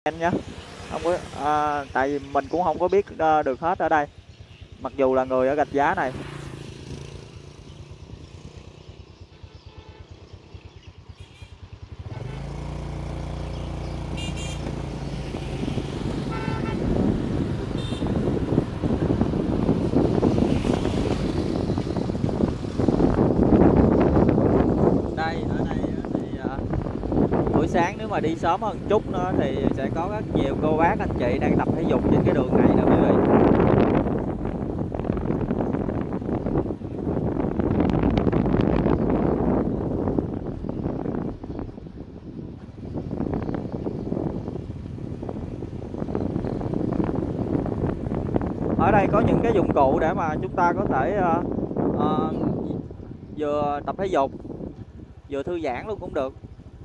nhé. Không có tại vì mình cũng không có biết được hết ở đây, mặc dù là người ở Gạch Giá này. Đây ở đây thì buổi sáng nếu mà đi sớm hơn chút nữa thì sẽ có rất nhiều cô bác anh chị đang tập thể dục trên cái đường này nè quý vị. Ở đây có những cái dụng cụ để mà chúng ta có thể vừa tập thể dục vừa thư giãn luôn cũng được.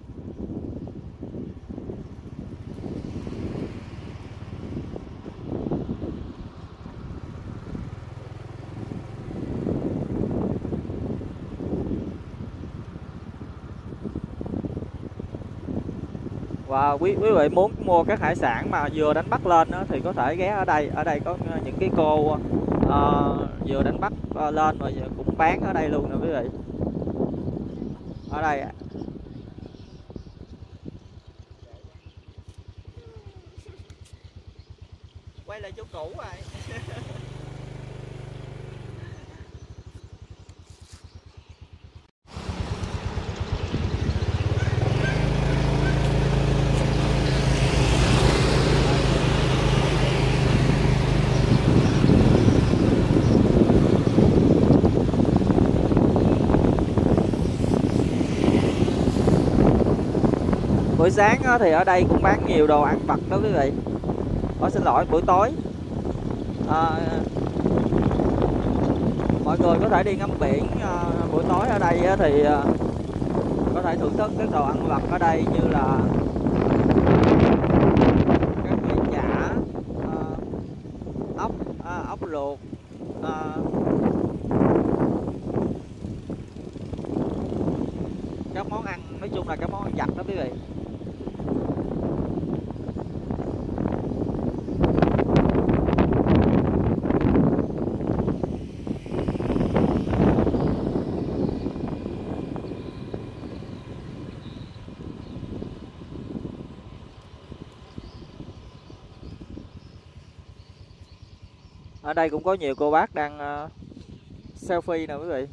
Và quý vị muốn mua các hải sản mà vừa đánh bắt lên đó, thì có thể ghé ở đây. Ở đây có những cái cô vừa đánh bắt lên và cũng bán ở đây luôn nè quý vị. Ở đây quay lại chỗ cũ rồi. Buổi sáng thì ở đây cũng bán nhiều đồ ăn vặt đó quý vị. Xin lỗi, buổi tối mọi người có thể đi ngắm biển. Buổi tối ở đây thì có thể thưởng thức các đồ ăn vặt ở đây như là các loại chả, ốc luộc, các món ăn, nói chung là các món ăn vặt đó quý vị. Ở đây cũng có nhiều cô bác đang selfie nè quý vị.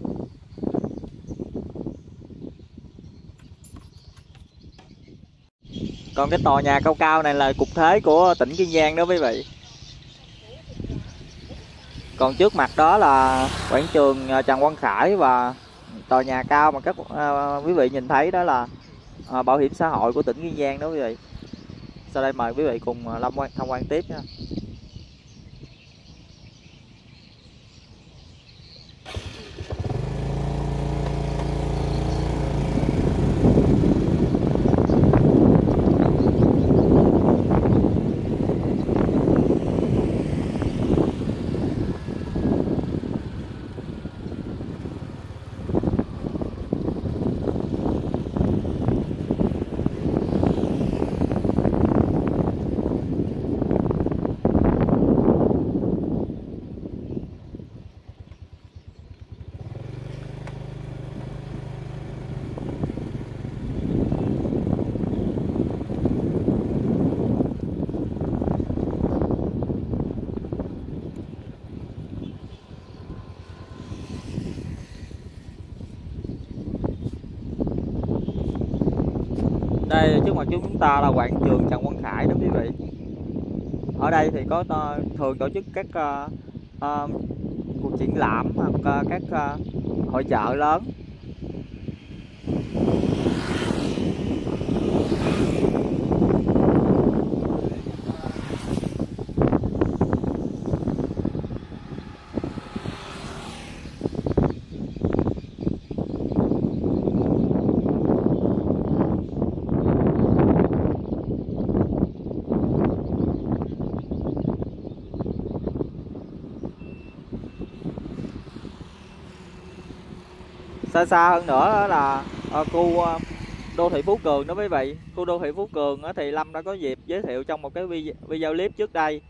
Còn cái tòa nhà cao cao này là cục thế của tỉnh Kiên Giang đó quý vị. Còn trước mặt đó là quảng trường Trần Quang Khải, và tòa nhà cao mà các quý vị nhìn thấy đó là bảo hiểm xã hội của tỉnh Kiên Giang đó quý vị. Sau đây mời quý vị cùng tham quan tiếp nha. Đây trước mặt chúng ta là quảng trường Trần Quang Khải đó quý vị. Ở đây thì có thường tổ chức các cuộc triển lãm hoặc các hội chợ lớn. Xa xa hơn nữa là khu đô thị Phú Cường đó quý vị. Khu đô thị Phú Cường thì Lâm đã có dịp giới thiệu trong một cái video clip trước đây.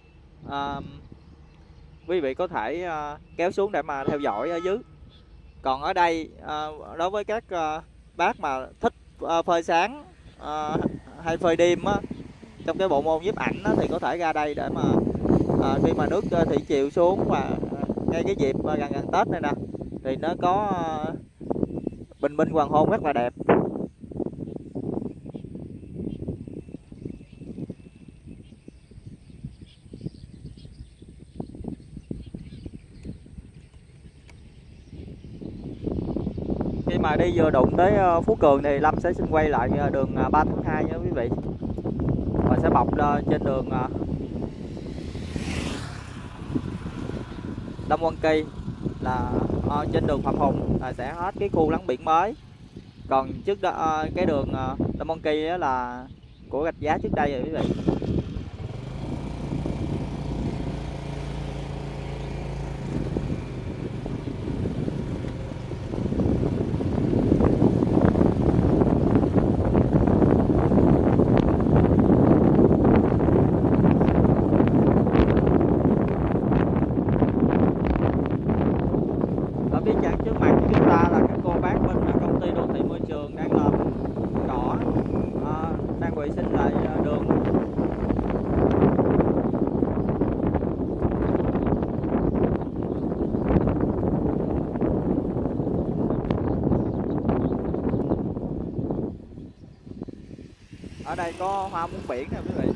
Quý vị có thể kéo xuống để mà theo dõi ở dưới. Còn ở đây đối với các bác mà thích phơi sáng hay phơi đêm á, trong cái bộ môn nhiếp ảnh á, thì có thể ra đây để mà khi mà nước thủy triều xuống và ngay cái dịp gần Tết này nè thì nó có bình minh hoàng hôn rất là đẹp. Khi mà đi vừa đụng tới Phú Cường thì Lâm sẽ xin quay lại đường 3 tháng 2 nha quý vị. Và sẽ bọc trên đường Đông Quan Kỳ là trên đường Phạm Hùng là sẽ hết cái khu lấn biển mới. Còn trước đó cái đường Đông Quan Kỳ là của Rạch Giá trước đây rồi quý vị. Ở phía chắn trước mặt của chúng ta là các cô bác bên công ty đô thị môi trường đang làm cỏ, đang vệ sinh lại đường. Ở đây có hoa muống biển nè quý vị.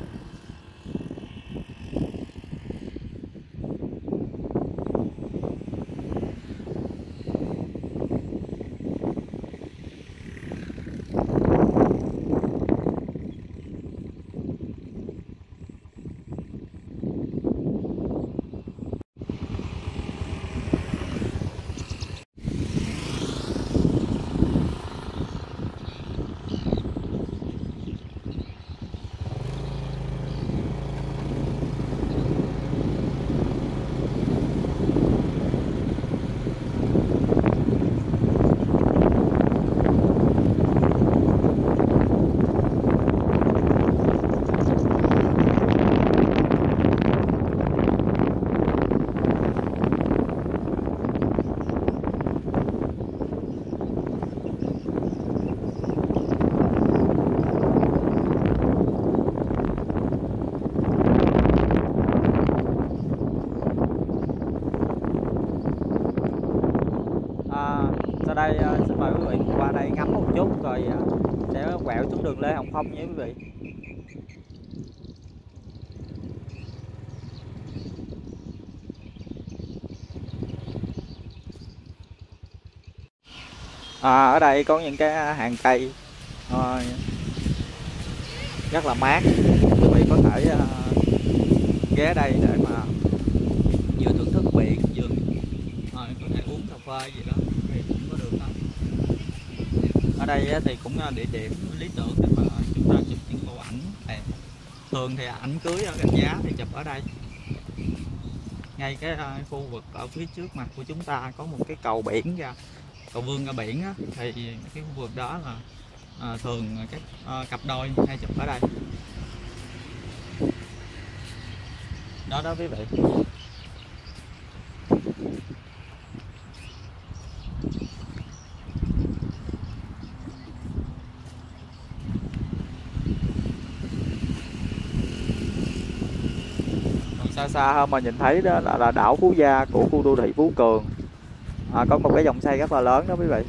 Sau đây xin mời quý vị qua đây ngắm một chút rồi sẽ quẹo xuống đường Lê Hồng Phong nha quý vị. Ở đây có những cái hàng cây rất là mát, quý vị có thể ghé đây để mà vừa thưởng thức biển vừa có thể uống cà phê gì đó thì cũng có được đó. Ở đây thì cũng địa điểm lý tưởng để mà chúng ta chụp những bộ ảnh đẹp. Thường thì ảnh cưới ở Rạch Giá thì chụp ở đây. Ngay cái khu vực ở phía trước mặt của chúng ta có một cái cầu biển ra, cầu vươn ra biển á, thì cái khu vực đó là thường các cặp đôi hay chụp ở đây. Đó đó quý vị. Xa xa hơn mà nhìn thấy đó là đảo Phú Gia của khu đô thị Phú Cường. Có một cái dòng xây rất là lớn đó quý vị.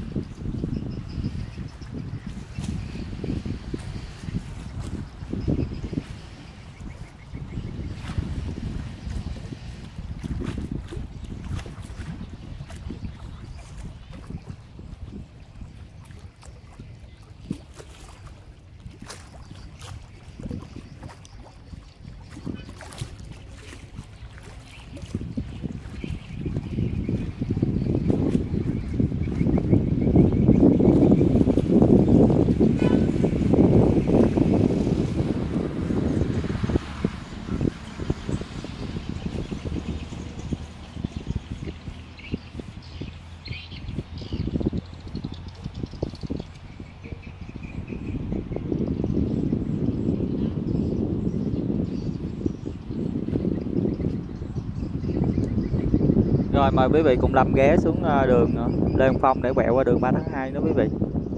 Rồi mời quý vị cùng Lâm ghé xuống đường Lê Hồng Phong để quẹo qua đường 3 tháng 2 đó quý vị.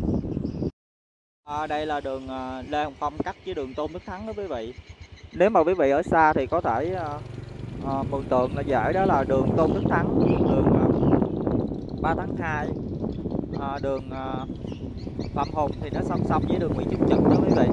Đây là đường Lê Hồng Phong cắt với đường Tôn Đức Thắng đó quý vị. Nếu mà quý vị ở xa thì có thể mường tượng là dễ, đó là đường Tôn Đức Thắng, đường 3 tháng 2, đường Phạm Hùng thì nó song song với đường Nguyễn Trung Trực đó quý vị.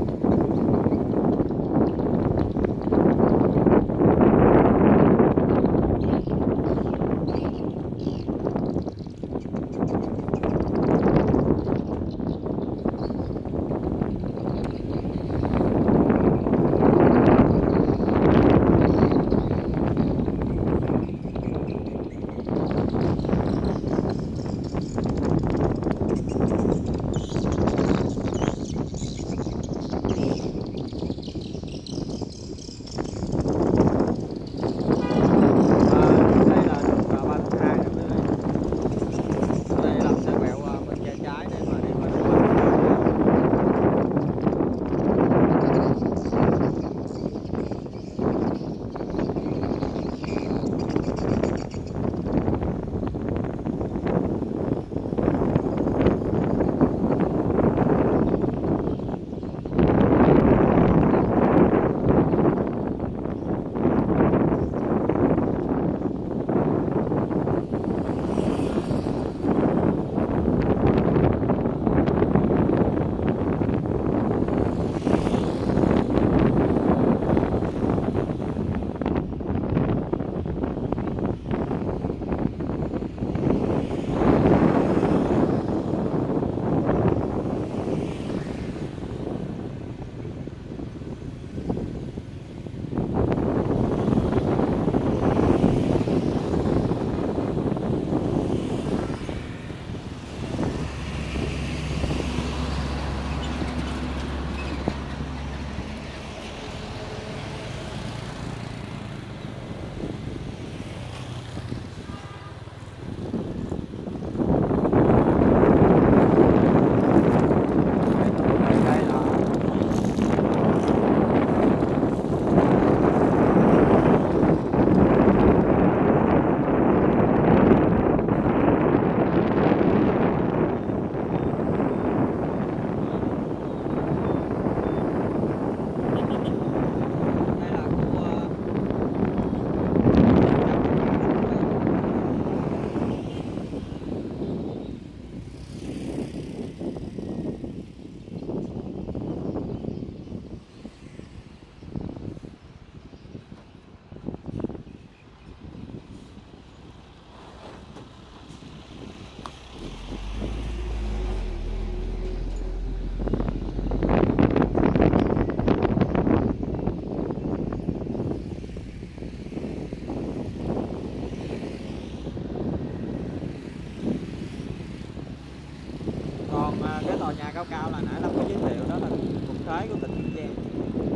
Cái tòa nhà cao cao là nãy Lâm có giới thiệu, đó là cục thuế của tỉnh Kiên Giang.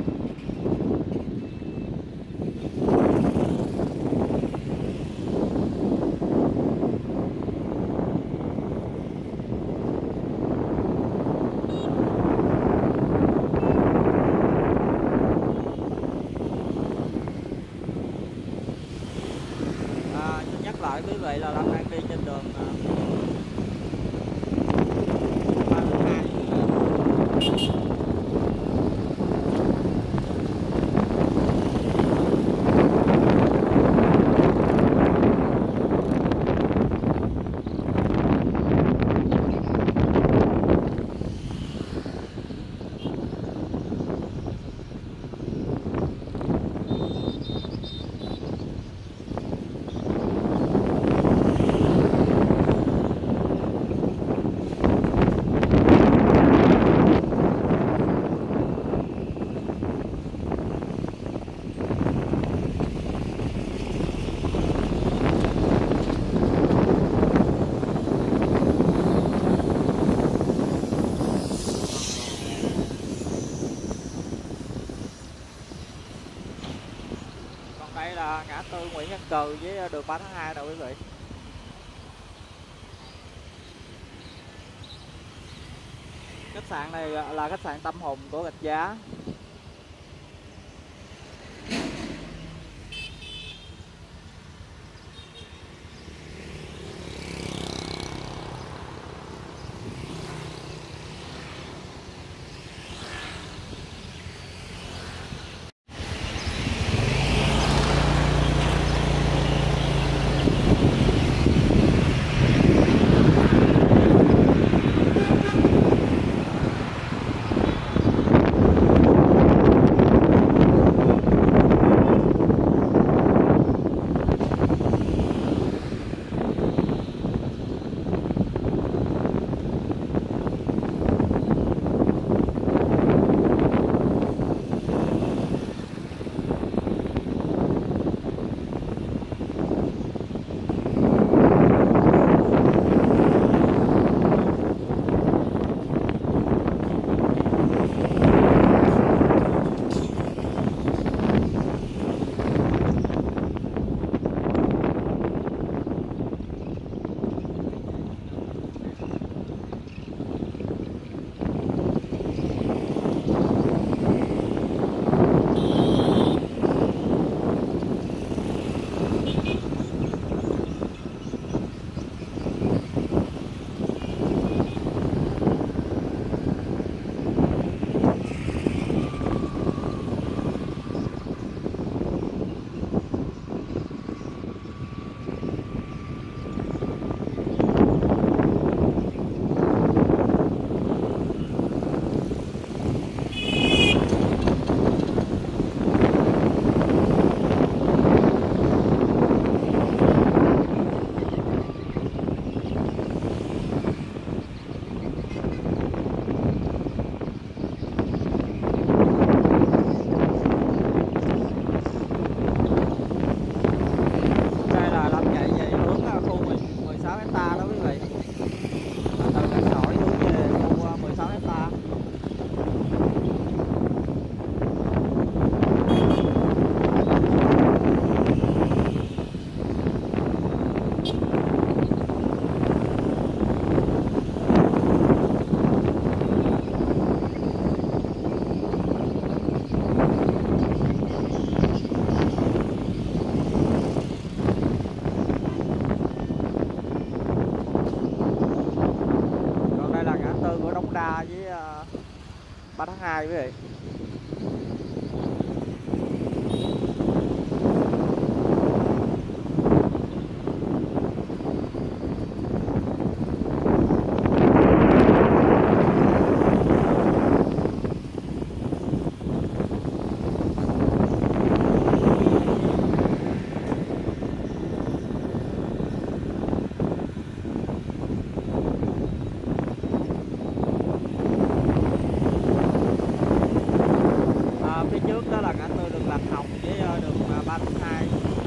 Nhắc lại quý vị là Lâm đang đi trên đường đây là ngã tư Nguyễn Văn Cừ với đường 3 tháng 2 nè quý vị. Khách sạn này là khách sạn Tâm Hùng của Rạch Giá. 3/2 quý vị. Phía trước đó là ngã tư đường Lạc Hồng với đường 3/2.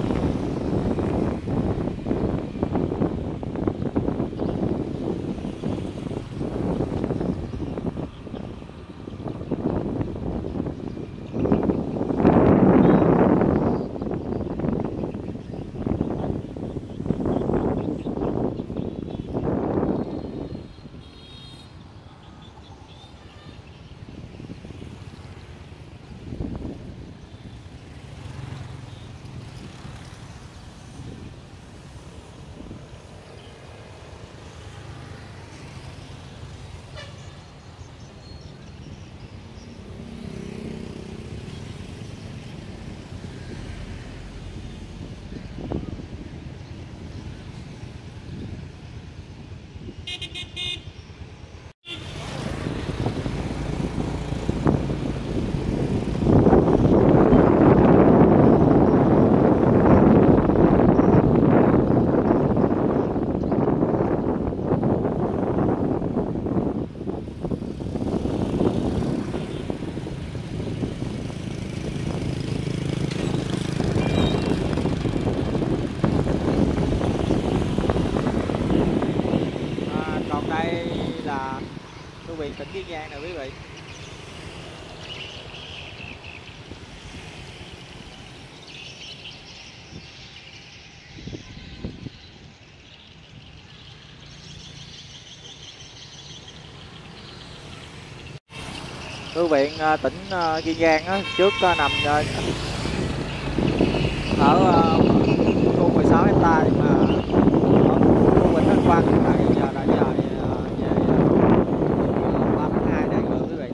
Còn đây là thư viện tỉnh Kiên Giang nè quý vị. Thư viện tỉnh Kiên Giang á, trước nằm ở khu 16 hectare, nhưng mà ở khu Vịnh Thanh Quang hiện tại giờ đã dời về 3/2 đây rồi quý vị.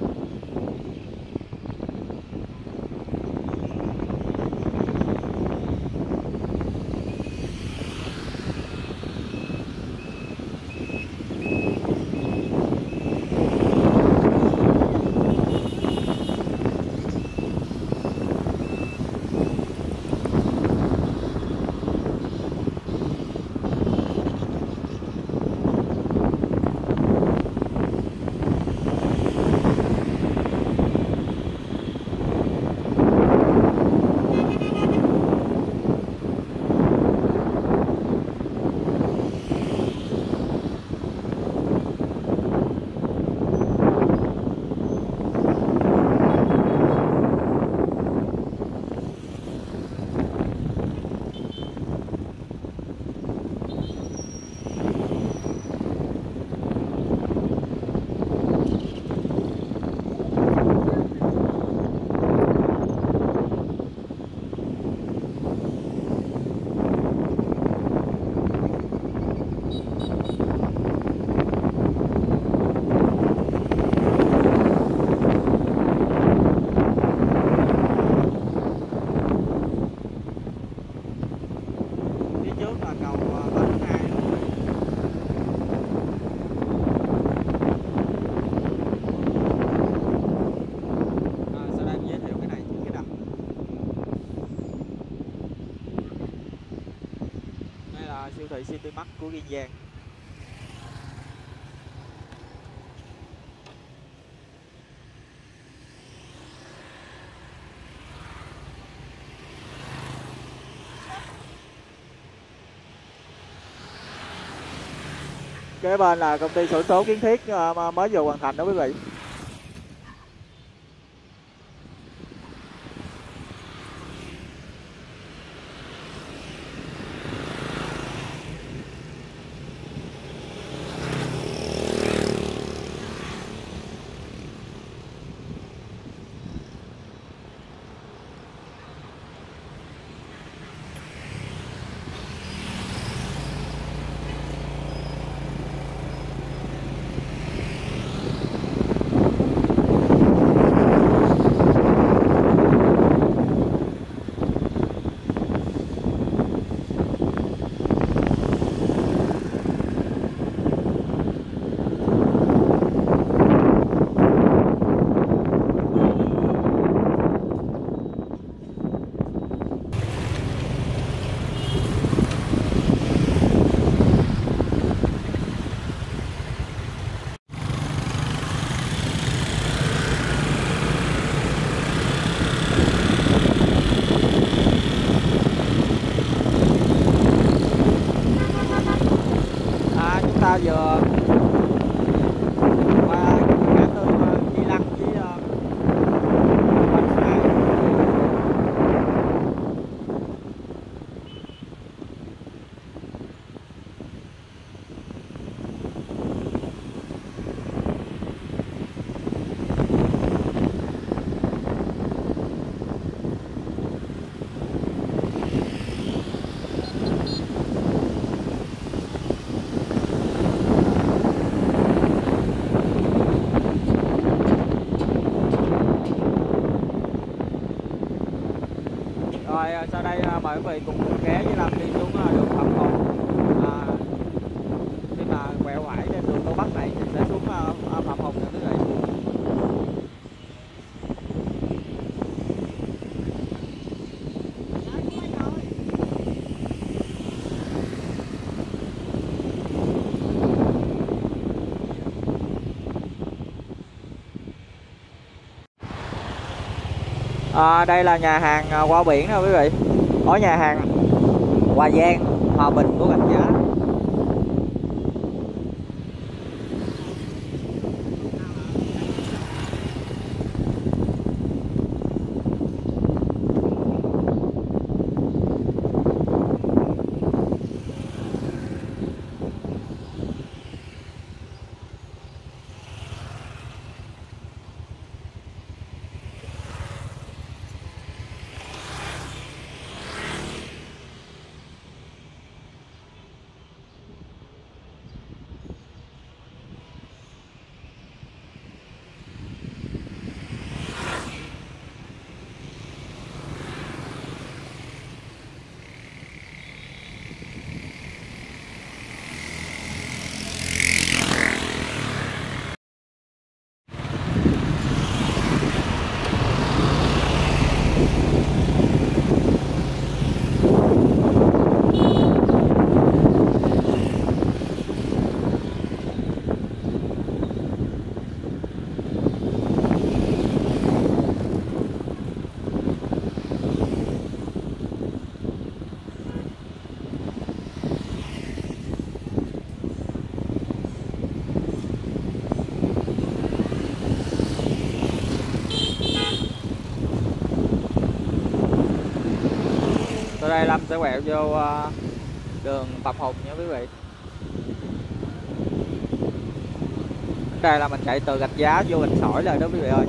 Siêu thị City Mart của Kiên Giang. Kế bên là công ty xổ số Kiến Thiết mới vừa hoàn thành đó quý vị. Rồi sau đây mời quý vị cùng ghé với Lâm đi xuống đường Phạm Hùng. Khi mà quẹo phải lên đường Tô Bắc này thì sẽ xuống Phạm Hùng nha quý vị. Đây là nhà hàng qua biển nè quý vị. Ở nhà hàng Hòa Giang, Hòa Bình của Rạch Giá. Từ đây Lâm sẽ quẹo vô đường Phạm Hùng nha quý vị. Đây là mình chạy từ Rạch Giá vô Rạch Sỏi rồi đó quý vị ơi.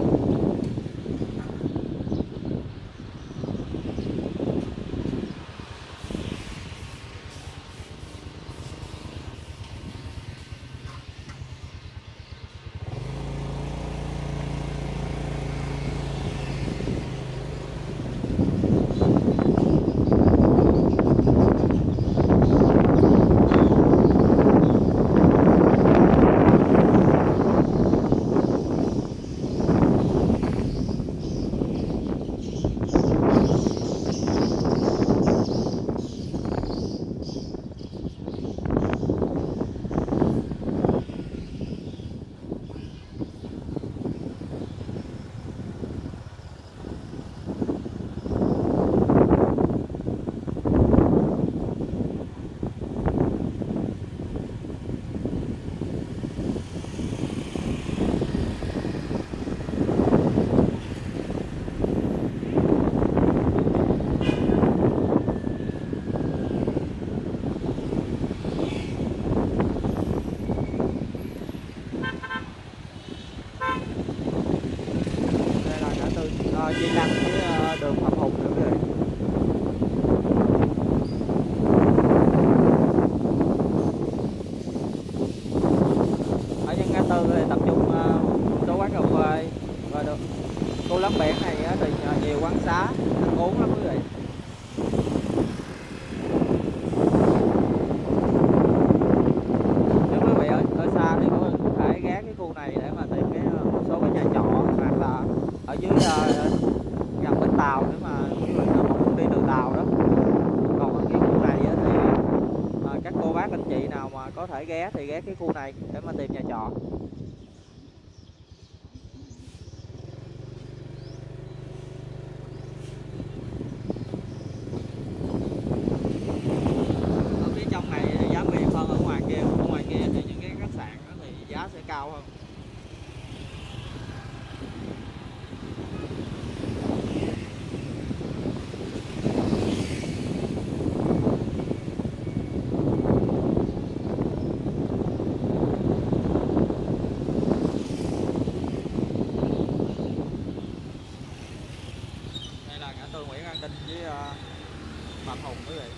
Chi Lăng với đường Phạm Hùng nữa rồi. Ở những ngã tư thì tập trung một số quán cà phê và được khu lắm biển này thì nhiều quán xá ăn uống lắm quý vị. Nếu quý vị ở xa thì có thể ghé cái khu này để mà tìm một số cái nhà trọ hoặc là ở dưới gần bến tàu để mà quý vị nào muốn đi đường tàu đó. Còn ở cái khu này thì các cô bác anh chị nào mà có thể ghé thì ghé cái khu này để mà tìm nhà trọ. Ở phía trong này thì giá mềm hơn ở ngoài kia thì những cái khách sạn đó thì giá sẽ cao hơn. Nguyễn An Ninh với Phạm Hùng quý vị.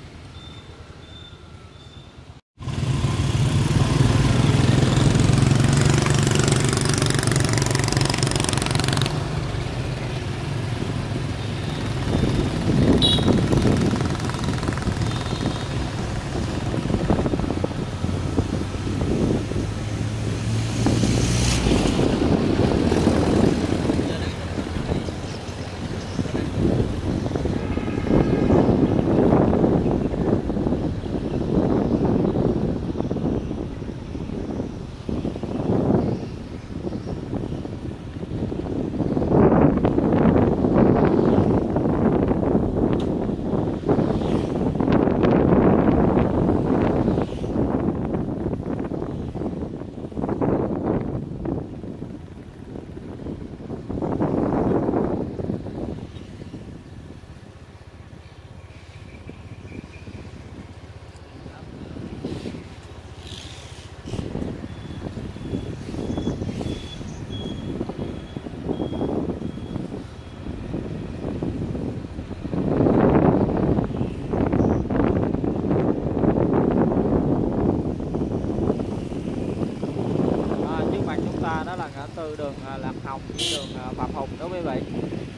Tư, đường Lạc Hồng với đường Phạm Hùng đó quý vị.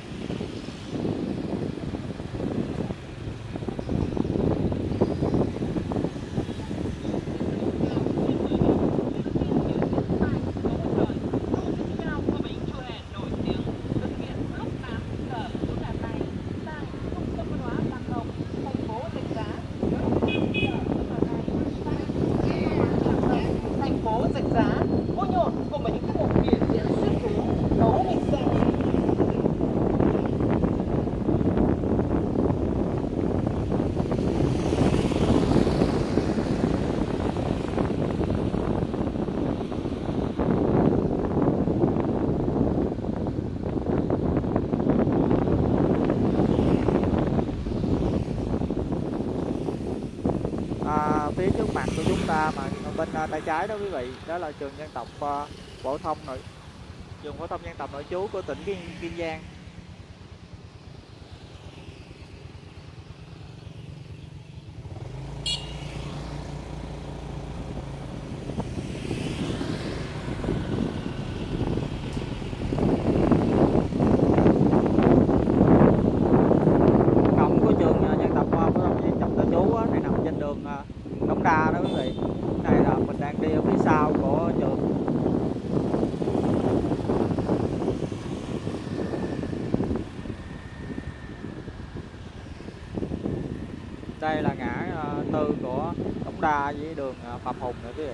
Phía trước mặt của chúng ta mà bên tay trái đó quý vị, đó là trường dân tộc phổ thông trường phổ thông dân tộc nội trú của tỉnh Kiên Giang. Cổng của trường dân tộc phổ thông dân tộc nội trú thì nằm trên đường Đống Đa đó quý vị. Này là mình đang đi ở phía sau của trường. Đây là ngã tư của Đống Đa với đường Phạm Hùng nữa quý vị.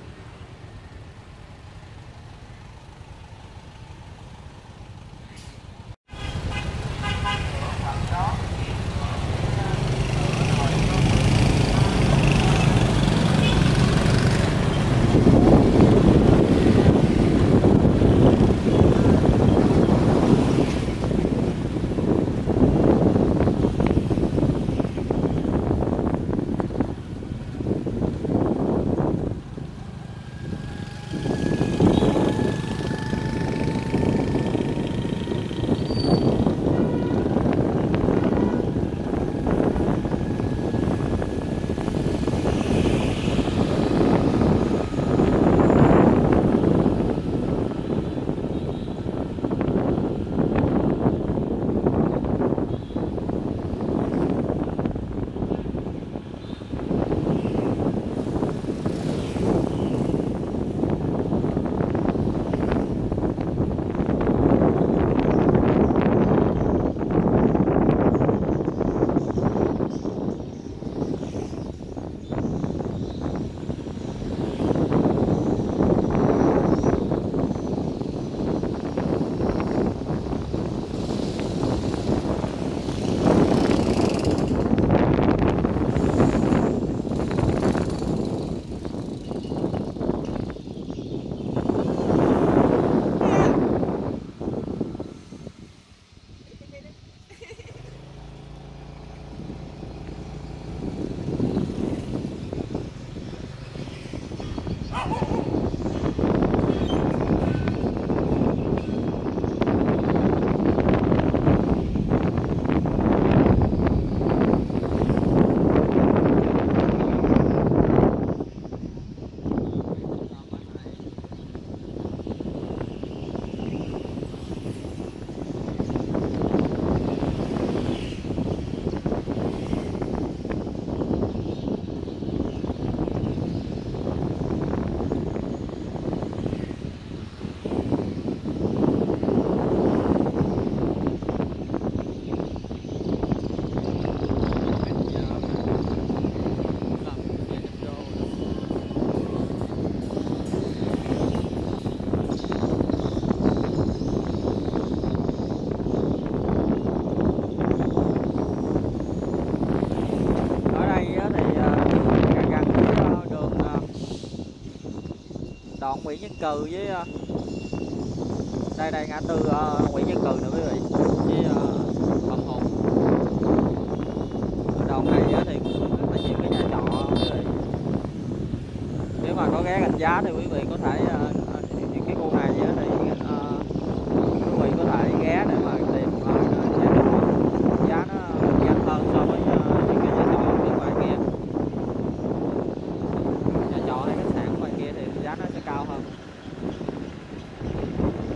đoạn Nguyễn Văn Cừ với đây ngã tư Nguyễn Văn Cừ nè quý vị, với Phạm Hùng. Đoạn này thì cũng rất là nhiều cái nhà trọ quý vị. Nếu mà có ghé Gạch Giá thì quý vị có thể những cái khu này thì quý vị có thể ghé để mà tìm nhà trọ, giá nó nhanh hơn so với những cái nhà trọ ở ngoài kia. Nhà trọ hay khách sạn ngoài kia thì giá nó sẽ cao hơn.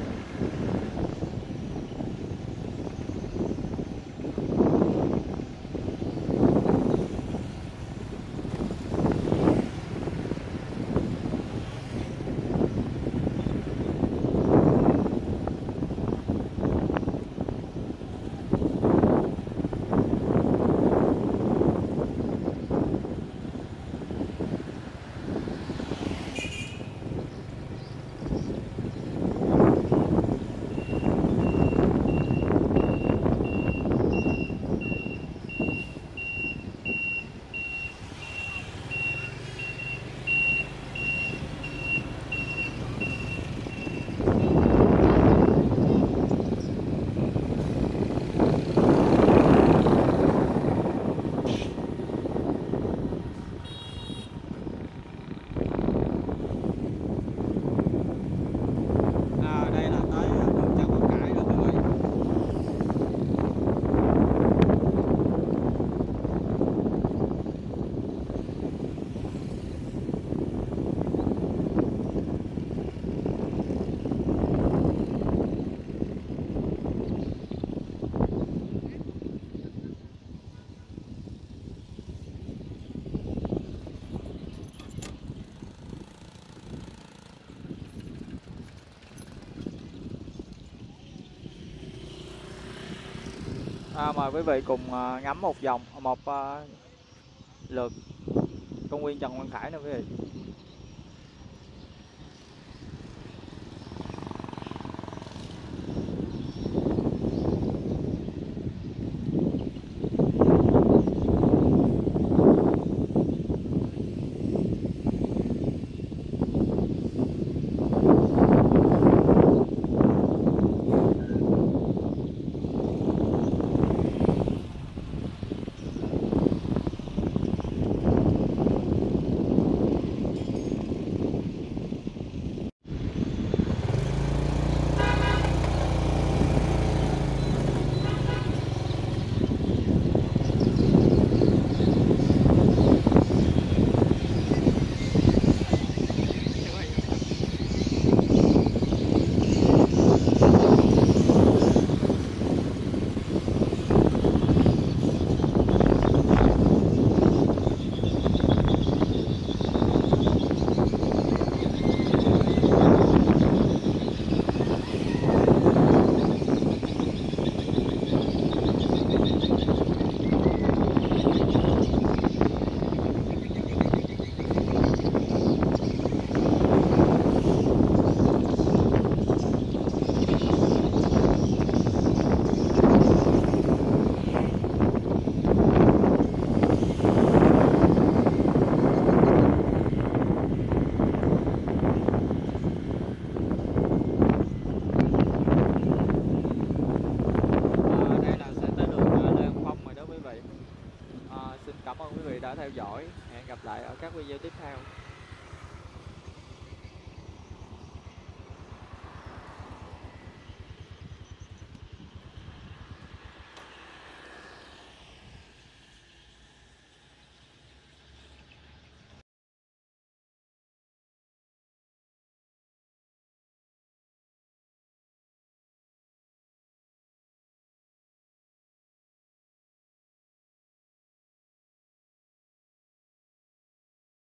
Mời quý vị cùng ngắm một vòng một lượt công viên Trần Quang Khải nè quý vị. Xin cảm ơn quý vị đã theo dõi. Hẹn gặp lại ở các video tiếp theo.